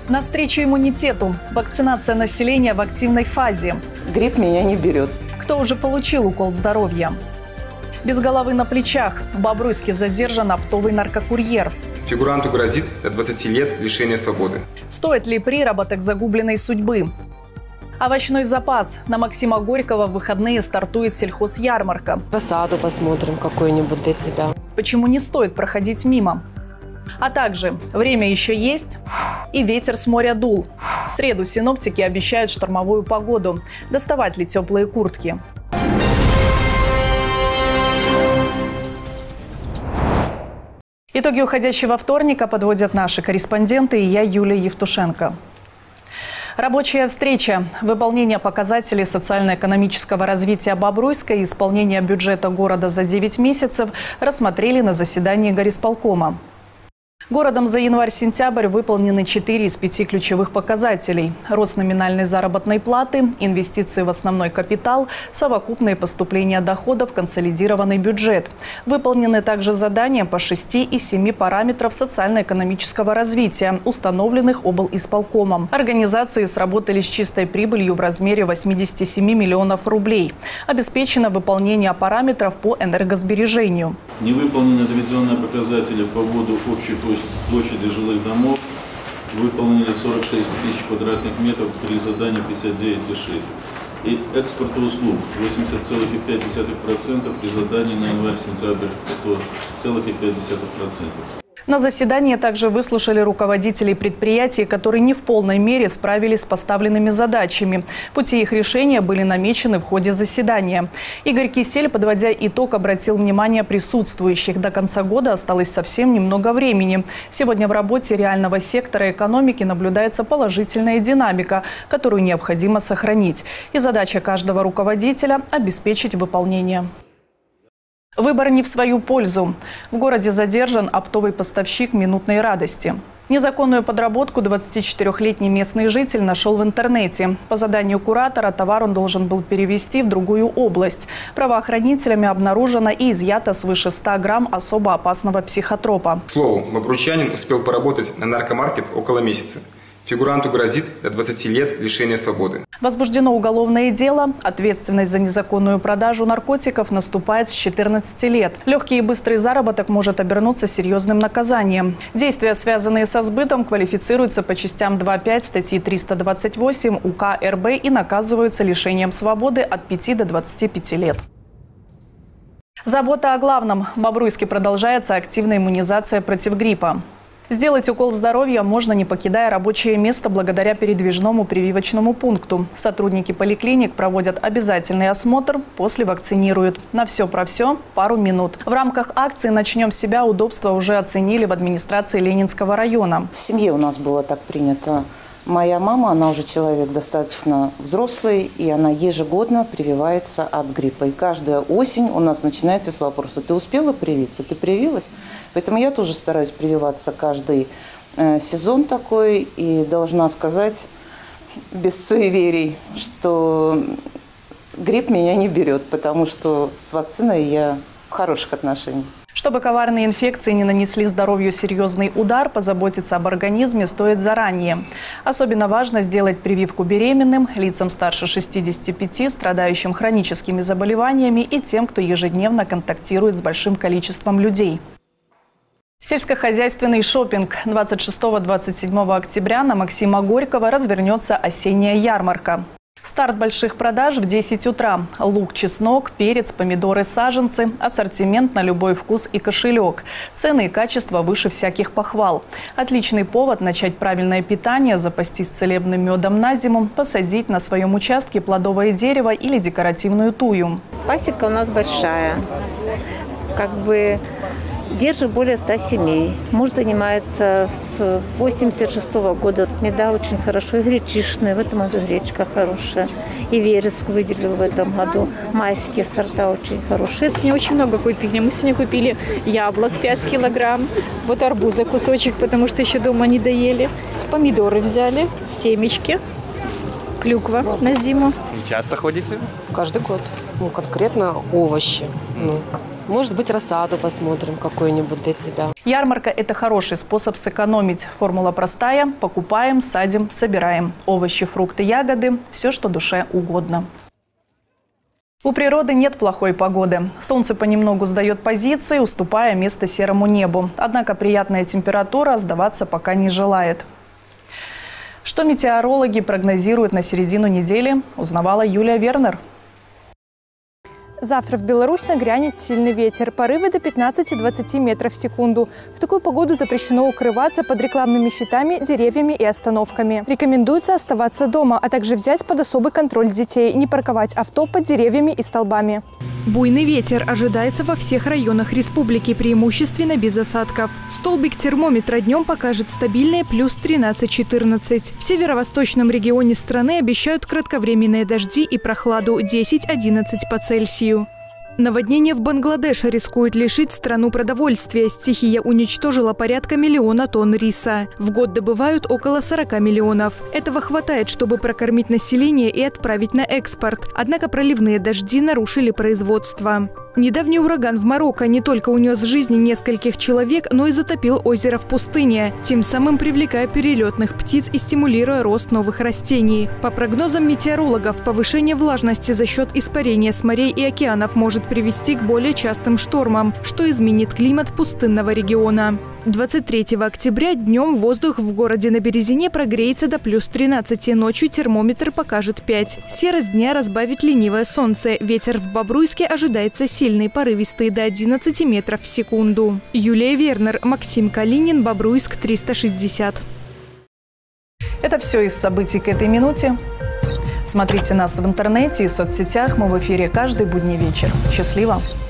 Навстречу иммунитету. Вакцинация населения в активной фазе. Грипп меня не берет. Кто уже получил укол здоровья? Без головы на плечах. В Бобруйске задержан оптовый наркокурьер. Фигуранту грозит до 20 лет лишения свободы. Стоит ли приработок загубленной судьбы? Овощной запас. На Максима Горького в выходные стартует сельхозярмарка. Рассаду посмотрим какую-нибудь для себя. Почему не стоит проходить мимо? А также время еще есть и ветер с моря дул. В среду синоптики обещают штормовую погоду. Доставать ли теплые куртки? Итоги уходящего вторника подводят наши корреспонденты и я, Юлия Евтушенко. Рабочая встреча. Выполнение показателей социально-экономического развития Бобруйска и исполнение бюджета города за 9 месяцев рассмотрели на заседании горисполкома. Городом за январь-сентябрь выполнены 4 из 5 ключевых показателей. Рост номинальной заработной платы, инвестиции в основной капитал, совокупные поступления доходов, консолидированный бюджет. Выполнены также задания по 6 из 7 параметров социально-экономического развития, установленных облисполкомом. Организации сработали с чистой прибылью в размере 87 миллионов рублей. Обеспечено выполнение параметров по энергосбережению. Не выполнены доведенные показатели по вводу общей площади жилых домов. Выполнили 46 тысяч квадратных метров при задании 59,6. И экспорта услуг 80,5% при задании на январь-сентябрь 100,5%. На заседании также выслушали руководителей предприятий, которые не в полной мере справились с поставленными задачами. Пути их решения были намечены в ходе заседания. Игорь Кисель, подводя итог, обратил внимание присутствующих. До конца года осталось совсем немного времени. Сегодня в работе реального сектора экономики наблюдается положительная динамика, которую необходимо сохранить. И задача каждого руководителя – обеспечить выполнение. Выбор не в свою пользу. В городе задержан оптовый поставщик минутной радости. Незаконную подработку 24-летний местный житель нашел в интернете. По заданию куратора товар он должен был перевезти в другую область. Правоохранителями обнаружено и изъято свыше 100 грамм особо опасного психотропа. К слову, бобруйчанин успел поработать на наркомаркет около месяца. Фигуранту грозит до 20 лет лишения свободы. Возбуждено уголовное дело. Ответственность за незаконную продажу наркотиков наступает с 14 лет. Легкий и быстрый заработок может обернуться серьезным наказанием. Действия, связанные со сбытом, квалифицируются по частям 2.5 статьи 328 УК РБ и наказываются лишением свободы от 5 до 25 лет. Забота о главном. В Бобруйске продолжается активная иммунизация против гриппа. Сделать укол здоровья можно, не покидая рабочее место, благодаря передвижному прививочному пункту. Сотрудники поликлиник проводят обязательный осмотр, после вакцинируют. На все про все – пару минут. В рамках акции «Начнем с себя» удобства уже оценили в администрации Ленинского района. В семье у нас было так принято. Моя мама, она уже человек достаточно взрослый, и она ежегодно прививается от гриппа. И каждая осень у нас начинается с вопроса: ты успела привиться, ты привилась? Поэтому я тоже стараюсь прививаться каждый сезон такой. И должна сказать без суеверий, что грипп меня не берет, потому что с вакциной я в хороших отношениях. Чтобы коварные инфекции не нанесли здоровью серьезный удар, позаботиться об организме стоит заранее. Особенно важно сделать прививку беременным, лицам старше 65, страдающим хроническими заболеваниями и тем, кто ежедневно контактирует с большим количеством людей. Сельскохозяйственный шопинг. 26-27 октября на Максима Горького развернется осенняя ярмарка. Старт больших продаж в 10 утра. Лук, чеснок, перец, помидоры, саженцы. Ассортимент на любой вкус и кошелек. Цены и качество выше всяких похвал. Отличный повод начать правильное питание, запастись целебным медом на зиму, посадить на своем участке плодовое дерево или декоративную тую. Пасека у нас большая. Держит более 100 семей. Муж занимается с 86 года. Меда очень хорошо, и гречишная. В этом году гречка хорошая. И вереск выделил в этом году. Майские сорта очень хорошие. Сегодня очень много купили. Мы сегодня купили яблок 5 килограмм. Вот арбуза кусочек, потому что еще дома не доели. Помидоры взяли, семечки, клюква на зиму. Часто ходите? Каждый год. Конкретно овощи. Может быть, рассаду посмотрим какую-нибудь для себя. Ярмарка – это хороший способ сэкономить. Формула простая – покупаем, садим, собираем. Овощи, фрукты, ягоды – все, что душе угодно. У природы нет плохой погоды. Солнце понемногу сдает позиции, уступая место серому небу. Однако приятная температура сдаваться пока не желает. Что метеорологи прогнозируют на середину недели, узнавала Юлия Вернер. Завтра в Беларусь нагрянет сильный ветер. Порывы до 15-20 метров в секунду. В такую погоду запрещено укрываться под рекламными щитами, деревьями и остановками. Рекомендуется оставаться дома, а также взять под особый контроль детей, не парковать авто под деревьями и столбами. Буйный ветер ожидается во всех районах республики, преимущественно без осадков. Столбик термометра днем покажет стабильные плюс 13-14. В северо-восточном регионе страны обещают кратковременные дожди и прохладу 10-11 по Цельсию. Наводнение в Бангладеше рискует лишить страну продовольствия. Стихия уничтожила порядка 1 миллиона тонн риса. В год добывают около 40 миллионов. Этого хватает, чтобы прокормить население и отправить на экспорт. Однако проливные дожди нарушили производство. Недавний ураган в Марокко не только унес жизни нескольких человек, но и затопил озеро в пустыне, тем самым привлекая перелетных птиц и стимулируя рост новых растений. По прогнозам метеорологов, повышение влажности за счет испарения с морей и океанов может привести к более частым штормам, что изменит климат пустынного региона. 23 октября днем воздух в городе на Березине прогреется до плюс 13, ночью термометр покажет 5. Серость дня разбавит ленивое солнце. Ветер в Бобруйске ожидается сильный, порывистый до 11 метров в секунду. Юлия Вернер, Максим Калинин, Бобруйск, 360. Это все из событий к этой минуте. Смотрите нас в интернете и соцсетях. Мы в эфире каждый будний вечер. Счастливо!